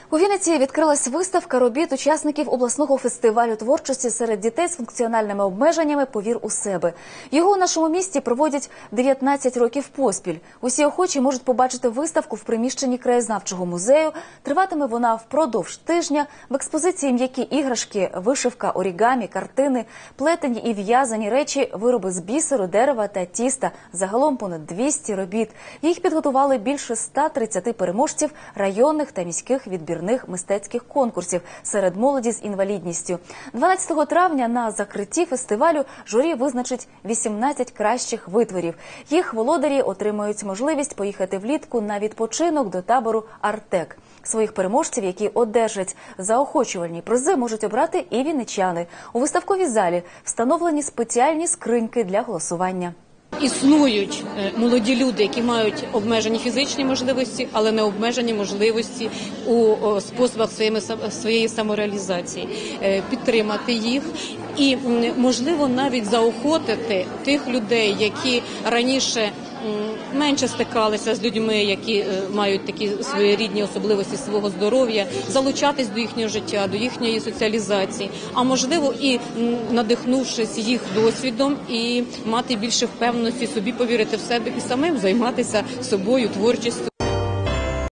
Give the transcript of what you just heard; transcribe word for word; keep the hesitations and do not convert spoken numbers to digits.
У Вінниці відкрилась виставка робіт учасників обласного фестивалю творчості серед дітей з функціональними обмеженнями «Повір у себе». Його у нашому місті проводять дев'ятнадцять років поспіль. Усі охочі можуть побачити виставку в приміщенні краєзнавчого музею. Триватиме вона впродовж тижня. В експозиції м'які іграшки, вишивка, орігамі, картини, плетені і в'язані речі, вироби з бісеру, дерева та тіста. Загалом понад двісті робіт. Їх підготували більше ста тридцяти переможців районних та міських відбірних мистецьких конкурсів серед молоді з інвалідністю. дванадцятого травня на закритті фестивалю журі визначить вісімнадцять кращих витворів. Їх володарі отримають можливість поїхати влітку на відпочинок до табору «Артек». Своїх переможців, які одержать заохочувальні призи, можуть обрати і вінничани. У виставковій залі встановлені спеціальні скриньки для голосування. Існують молоді люди, які мають обмежені фізичні можливості, але не обмежені можливості у способах своєї самореалізації. Підтримати їх і, можливо, навіть заохотити тих людей, які раніше менше стикалися з людьми, які мають такі своєрідні особливості свого здоров'я, залучатись до їхнього життя, до їхньої соціалізації, а можливо і надихнувшись їх досвідом і мати більше впевненості, собі повірити в себе і самим займатися собою, творчістю.